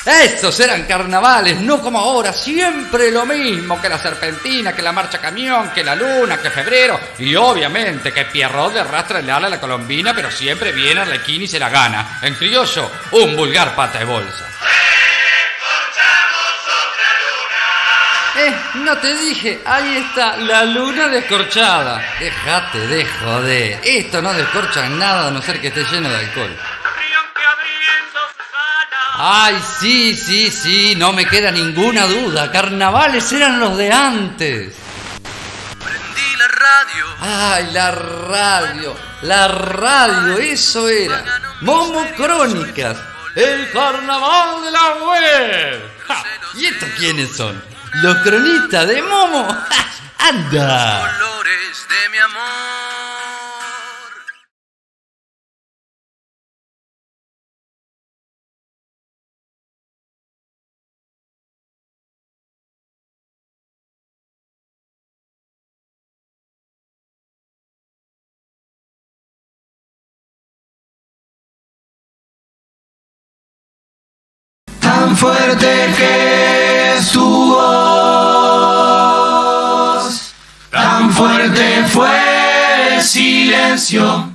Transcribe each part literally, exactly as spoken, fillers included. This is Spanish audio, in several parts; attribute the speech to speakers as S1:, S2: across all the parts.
S1: Estos eran carnavales, no como ahora, siempre lo mismo, que la serpentina, que la marcha camión, que la luna, que febrero, y obviamente que Pierrot de rastra el ala a la colombina, pero siempre viene Arlequín y se la gana. En criollo, un vulgar pata de bolsa. Eh, no te dije, ahí está, la luna descorchada. Déjate de joder, esto no descorcha nada a no ser que esté lleno de alcohol. Ay, sí, sí, sí, no me queda ninguna duda. Carnavales eran los de antes.
S2: Prendí la radio.
S1: Ay, la radio, la radio, eso era. Momo Crónicas, el carnaval de la web. Ja, ¿y estos quiénes son? Los cronistas de Momo. ¡Ja! ¡Anda!
S2: Los colores de mi amor.
S3: Tan fuerte que es tu voz, tan fuerte fue el silencio,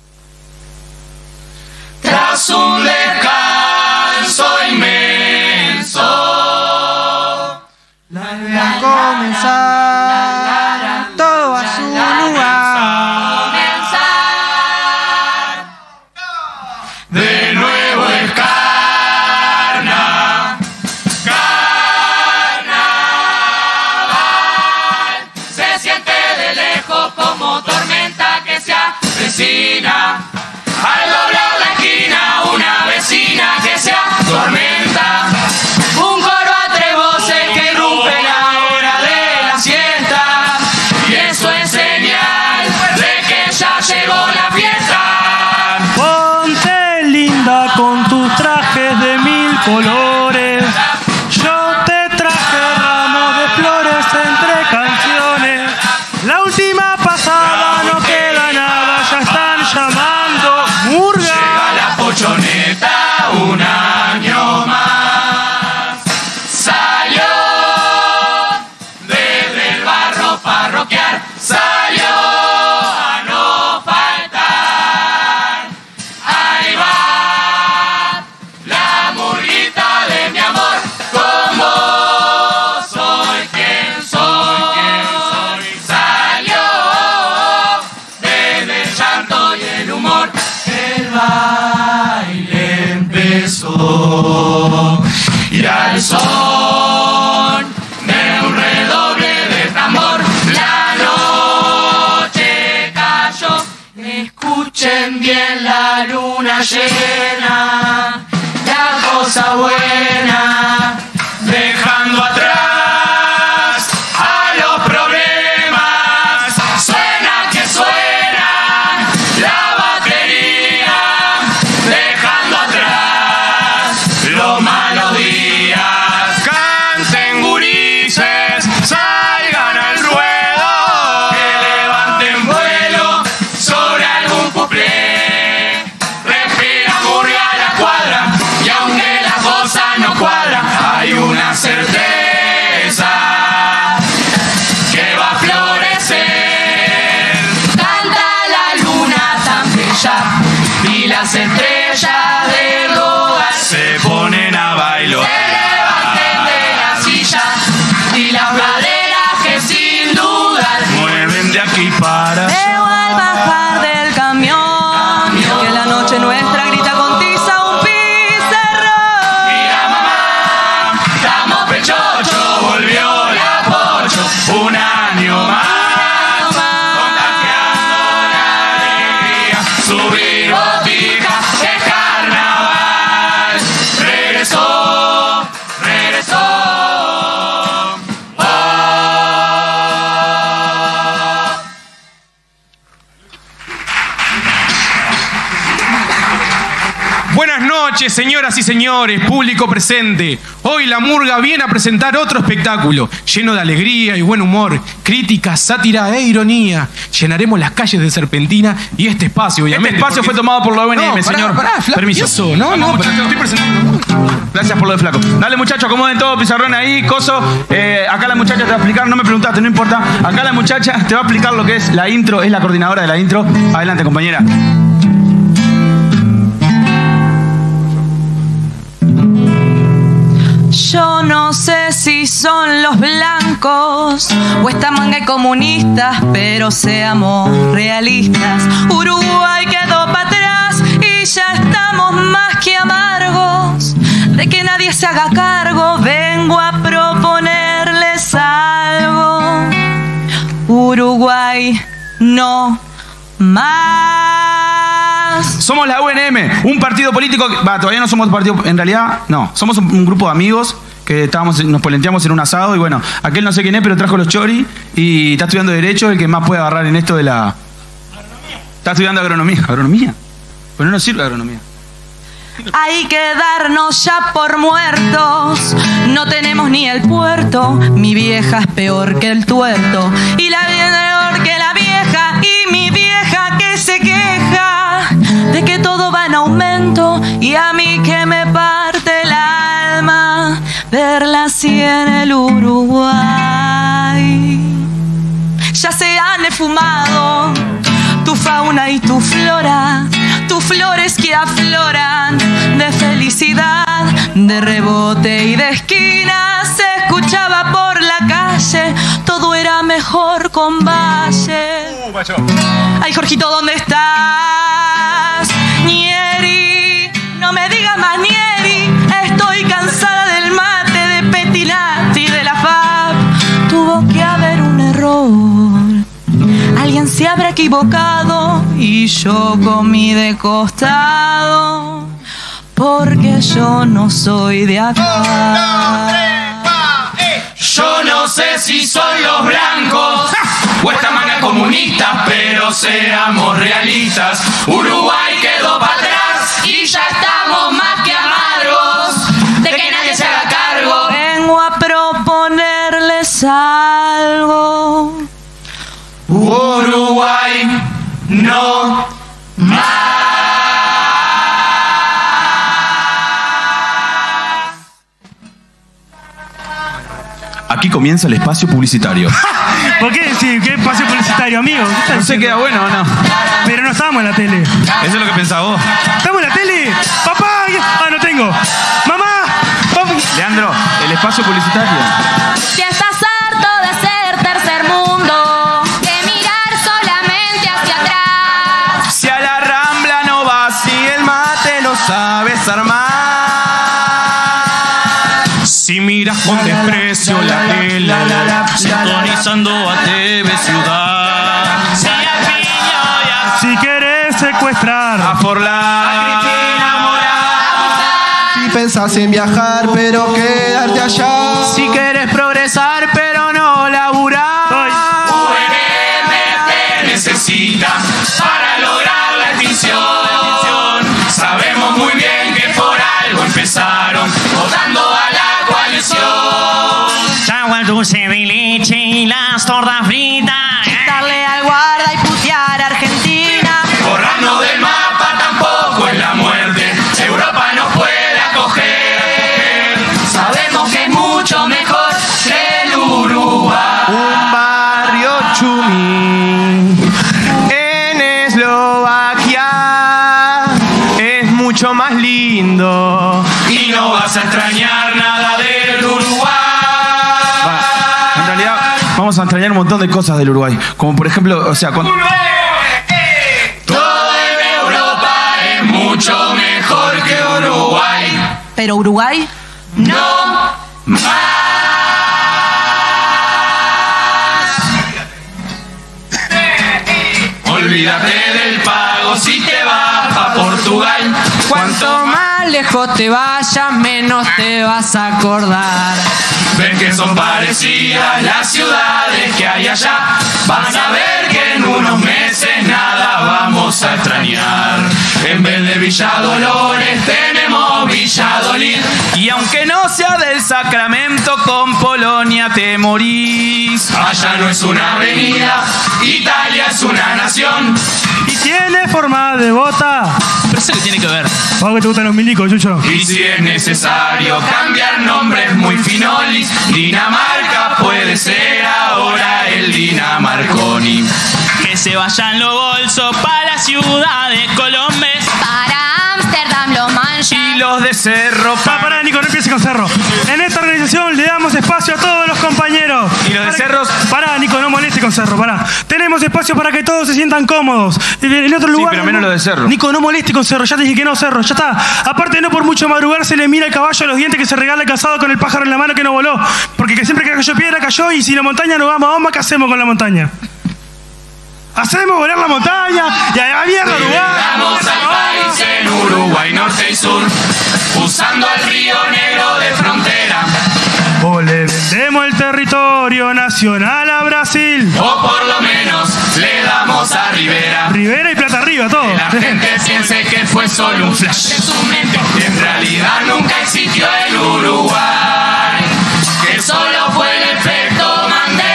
S3: tras un descanso inmenso,
S4: vuelve a comenzar todo a su lugar.
S3: De nuevo es carna, carnaval. Se siente de lejos como tormenta que se avecina. Al doblar la esquina, una vecina que se atormenta. Un coro a tres voces que irrumpe la hora de la siesta. Y eso es señal de que ya llegó la fiesta.
S4: Ponte linda con tus trajes de mil colores. Yo te traje ramos de flores entre canciones. La última pasada no queda nada, ya están llamando murga.
S3: Llega la pochoneta un año más. Salió desde el barro parroquial. Salió a no faltar. Ahí va la murguita de mi amor. Con vos soy quien soy. Salió desde el llanto y el humor. El baile empezó y al son de un redoble de tambor la noche cayó. Escuchen bien la luna llena, la cosa buena, dejando atrás a los problemas. Suena que suena la batería, dejando atrás los malos días. Canten gurises, salgan al ruedo, que levanten vuelo sobre algún cuplé. Respira murga la cuadra, y aunque la cosa no cuadra, hay una certeza que va a florecer. Canta la luna tan bella y las estrellas del hogar se ponen a bailar. Se levanten de la silla y las praderas que sin duda mueven de aquí para allá.
S5: Veo al bajar del camión que la noche nuestra grita con tiza un pizarrón.
S3: Mira mamá, estamos pechocho, volvió la pocho, un año más, contagiando la alegría, subir botica, es carnaval, regresó
S6: Buenas noches, señoras y señores, público presente. Hoy la Murga viene a presentar otro espectáculo lleno de alegría y buen humor, crítica, sátira e ironía. Llenaremos las calles de Serpentina y este espacio, obviamente.
S7: Este espacio fue tomado por la O N M,
S6: no, pará,
S7: señor.
S6: Pará, Flaco,
S7: permiso.
S6: Eso, no, no, muchachos, estoy presentando.
S7: Gracias por lo de Flaco. Dale, muchachos, acomoden todo, pizarrón ahí, coso. Eh, acá la muchacha te va a explicar, no me preguntaste, no importa. Acá la muchacha te va a explicar lo que es la intro, es la coordinadora de la intro. Adelante, compañera.
S5: Yo no sé si son los blancos o esta manga de comunistas, pero seamos realistas. Uruguay quedó para atrás y ya estamos más que amargos de que nadie se haga cargo. Vengo a proponerles algo. Uruguay no más.
S7: Somos la U N M, un partido político. Va, todavía no somos partido, en realidad, no. Somos un, un grupo de amigos que estábamos, nos polenteamos en un asado y bueno, aquel no sé quién es, pero trajo los choris y está estudiando Derecho, el que más puede agarrar en esto de la. Agronomía. Está estudiando agronomía. ¿Agronomía? Pues no nos sirve agronomía.
S5: Hay que darnos ya por muertos. No tenemos ni el puerto. Mi vieja es peor que el tuerto. Y la vida es peor que la vieja. Y mi vieja que se queja de que todo va en aumento. Y a mí que me parte el alma verla así en el Uruguay. Ya se han esfumado tu fauna y tu flora, tus flores que afloran de felicidad, de rebote y de esquina. Se escuchaba por la calle, todo era mejor con Valle.
S7: Uh, macho.
S5: Ay, Jorgito, ¿dónde estás? Nieri, no me digas más Nieri. Estoy cansada del mate, de Petinati, de la F A P. Tuvo que haber un error. Alguien se habrá equivocado y yo comí de costado porque yo no soy de acá.
S3: Yo no sé si son los blancos o esta manga comunista, pero seamos realistas. Uruguay quedó para atrás y ya estamos más que amargos de que nadie se haga cargo.
S5: Vengo a proponerles algo.
S3: Uruguay no más.
S7: Aquí comienza el espacio publicitario.
S4: ¿Por qué? Sí, ¿qué espacio publicitario, amigo? ¿Qué
S7: No sé, queda bueno o no.
S4: Pero no estamos en la tele.
S7: Eso es lo que pensás vos.
S4: ¿Estamos en la tele? ¡Papá! Ah, no tengo. ¡Mamá! ¡Papá!
S7: Leandro, el espacio publicitario.
S8: Si estás harto de ser tercer mundo, de mirar solamente hacia atrás,
S7: Si a la Rambla no vas, si el mate no sabes armar.
S6: Si miras con desprecio la tele, sintonizando a T V Ciudad. Si al niño ya
S4: Si querés secuestrar
S7: A Forlán.
S9: Si pensás en viajar, pero quedarte allá.
S7: Si querés progresar, pero no laburar.
S4: Soy.
S3: U N M te necesita para lograr la extinción. Sabemos muy bien que por algo empezaron votando a la coalición.
S10: Agua dulce de leche y las tortas fritas.
S5: Darle al guarda y putear a Argentina.
S3: Borrarnos del mapa tampoco es la muerte. Europa nos puede acoger. Sabemos que es mucho mejor que el Uruguay.
S7: Un barrio chumí en Eslovaquia es mucho más lindo.
S3: Y no vas a extrañar nada del Uruguay.
S7: En realidad, vamos a extrañar un montón de cosas del Uruguay. Como por ejemplo, o sea, con...
S3: Todo en Europa es mucho mejor que Uruguay.
S5: Pero Uruguay
S3: No más. Olvídate del pago si te vas pa' Portugal.
S11: Cuanto más lejos te vayas, menos te vas a acordar.
S3: ven que son parecidas las ciudades que hay allá. Vas a ver que en unos meses nada vamos a extrañar. En vez de Villa Dolores tenemos Valladolid.
S7: Y aunque no sea del Sacramento, con Polonia te morís.
S3: Allá no es una avenida, Italia es una nación.
S4: Y tiene forma de bota.
S7: ¿Pero eso qué tiene que ver?
S4: ¿Vos que te gustan los milicos, Chucho?
S3: Y si es necesario cambiar nombres muy finolis, Dinamarca puede ser ahora el Dinamarconi.
S10: Que se vayan los bolsos para la ciudad de Colombes.
S8: Para Ámsterdam, los manchas.
S7: Y los de Cerro.
S4: Pa, pará, Nico, no empieces con Cerro. En esta organización le damos espacio a todos los compañeros.
S7: ¿Y los de Cerros?
S4: Pará, Nico, no moleste con Cerro, pará. Tenemos espacio para que todos se sientan cómodos. En otro lugar.
S7: Sí, pero menos lo de Cerro.
S4: Nico, no moleste con Cerro, ya te dije que no, Cerro, ya está. Aparte, no por mucho madrugar se le mira el caballo a los dientes que se regala el casado con el pájaro en la mano que no voló. Porque que siempre que cayó piedra, cayó, y si la montaña no va a Mahoma, ¿qué hacemos con la montaña? Hacemos volar la montaña y a la mierda lugar.
S3: Vamos al país en Uruguay, norte y sur, usando el río Negro de frontera.
S4: O le vendemos el territorio nacional a Brasil.
S3: O por lo menos le damos a Rivera.
S4: Rivera y plata arriba, todo.
S3: Que la gente piense que fue solo un flash en su mente, que en realidad nunca existió el Uruguay, que solo fue el efecto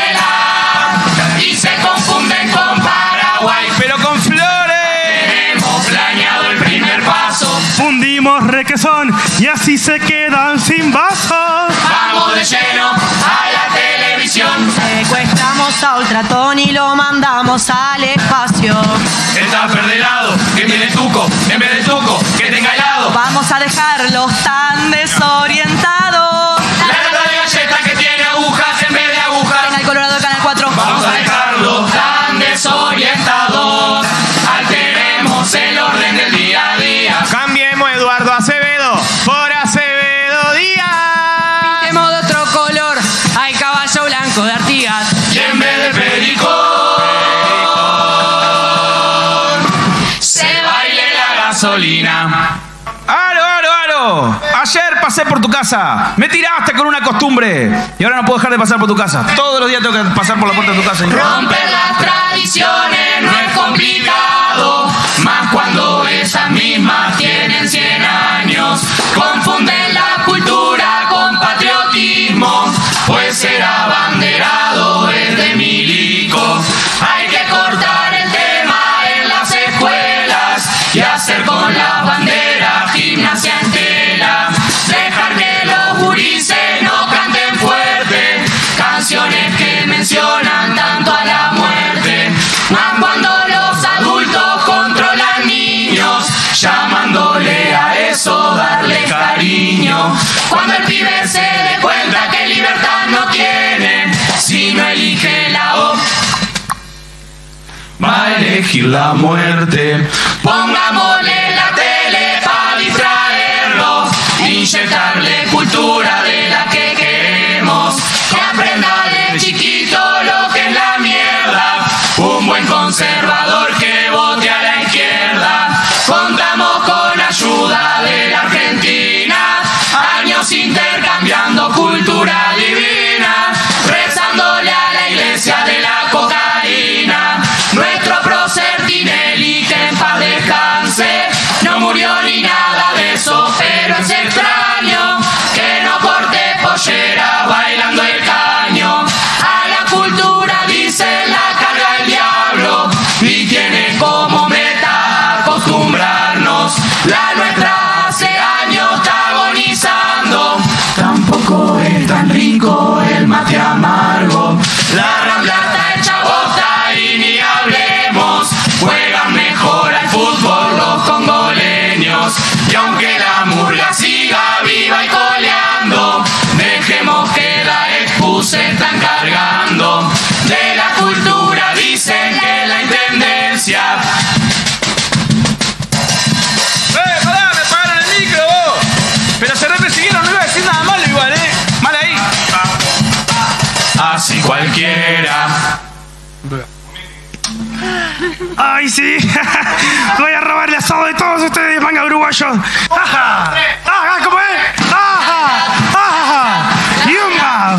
S3: Mandela y se confunden con Paraguay.
S7: Pero con flores.
S3: Hemos planeado el primer paso.
S4: Fundimos requesón y así se quedan sin vasos.
S3: Vamos de lleno a la televisión.
S5: Secuestramos a Ultratón y lo mandamos al espacio.
S3: Está perdelado, que viene tuco, en vez de tuco, que tenga helado.
S5: Vamos a dejarlos tan desorientados.
S3: La lata de galleta que tiene agujas en vez de agujas.
S5: Canal Colorado, Canal cuatro.
S3: Vamos a dejarlos tan desorientados. Alteremos el orden del día a día.
S6: Cambiemos Eduardo Acevedo por Acevedo Díaz.
S5: Pintemos de otro color al caballo blanco de Artigas.
S3: Y en vez de pericón, se baile la gasolina.
S7: ¡Aro, aro, aro! Ayer pasé por tu casa. Me tiraste con una costumbre. Y ahora no puedo dejar de pasar por tu casa. Todos los días tengo que pasar por la puerta de tu casa.
S3: Romper las tradiciones no es complicado, más cuando esas mismas tienen cien años. Confunden la cultura con patriotismo, pues ser abanderado es de milico. Hay que cortar el tema en las escuelas y hacer con las banderas gimnasia en tela. Dejar que los gurises no canten fuerte canciones que mencionan tanto a la muerte, más cuando los adultos controlan niños, llamándole a eso darle cariño. Cuando el pibe se dé cuenta que libertad no tiene, si no elige la O, va a elegir la muerte. Pongámosle la tele para distraerlo, inyectarle cultura de la que queremos, que aprenda de chiquito lo que es la mierda. Un buen conservador que vote a la izquierda. Contamos con ayuda de la Argentina, años intercambiando cultura divina, rezándole a la iglesia de la cocaína. Nuestro prócer Tinelli, que en paz descanse, no murió ni nada de eso, pero es extraño que no corte pollera bailando el caño. A la cultura dicen la carga el diablo y tiene como meta acostumbrarnos. La nuestra hace años está agonizando, tampoco es tan rico el mate amargo. La Rambla está hecha bosta y ni hablemos, juegan mejor al fútbol los congoleños. Y aunque la murga siga viva y coleando, dejemos que la expu se está encargando. De la cultura dicen que la intendencia.
S7: ¡Eh, pará! ¡Me pagaron el micro, vos! Pero se represiguieron, no iba a decir nada malo igual, ¿eh? Mal ahí.
S3: Así cualquiera.
S4: ¡Ay, sí! Voy a robar el asado de todos ustedes, manga uruguayos. ¡Ajá! ¡Ajá! ¿Cómo es? ¡Ajá! ¡Ajá! ¡Yumba!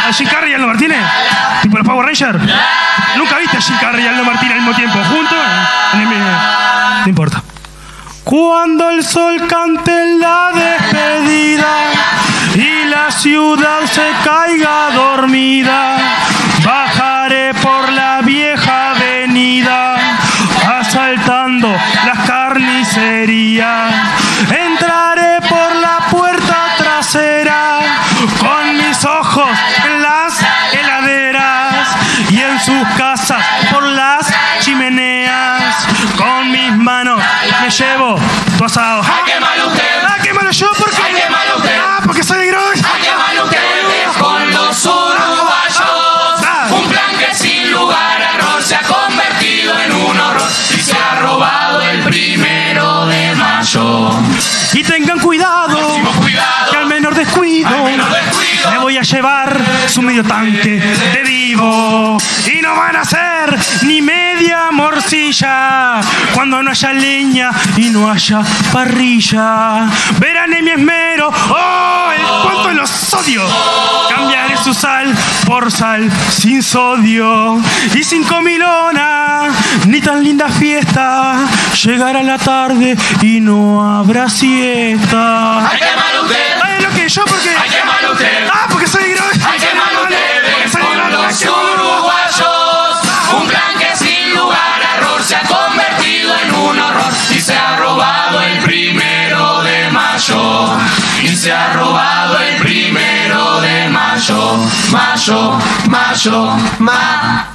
S4: ¿A Jim Carrey y Aldo Martínez? ¿Tipo los Power Rangers? ¿Nunca viste a Jim Carrey y Aldo Martínez al mismo tiempo? ¿Juntos? En el mismo... No importa. Cuando el sol cante la despedida y la ciudad se caiga dormida, bajaré por la vieja avenida, asaltando las carnicerías. Entraré por la puerta trasera, con mis ojos en las heladeras y en sus casas por las chimeneas. Con mis manos me llevo tu asado.
S3: ¡A quemarlo usted!
S4: ¡A quemarlo yo! ¿Por qué?
S3: ¡A quemarlo usted!
S4: ¡Ah, porque soy de Gross!
S3: ¡A quemarlo ustedes con los uruguayos!
S4: Ah.
S3: Un plan que sin lugar a error se ha convertido en un horror y se ha robado el primero de mayo.
S4: Y tengan cuidado,
S3: cuidado
S4: que al menor descuido,
S3: al menor descuido
S4: me voy a llevar su medio tanque de vivo. Y no van a hacer ni media morcilla cuando no haya leña y no haya parrilla. Verán en mi esmero, oh, el cuánto los odio. Cambiaré su sal por sal sin sodio y sin comilona, ni tan linda fiesta. Llegará la tarde y no habrá siesta.
S3: ¡Hay que mal usted!
S4: ¡Ay, lo que yo porque!
S3: ¡Hay que mal usted!
S4: ¡Ah, porque soy grosso!
S3: ¡Hay que mal ustedes con los uruguayos! Un plan que sin lugar a error se ha convertido en un horror y se ha robado el primero de mayo. Y se ha robado el primero de mayo. Mayo, mayo, mayo.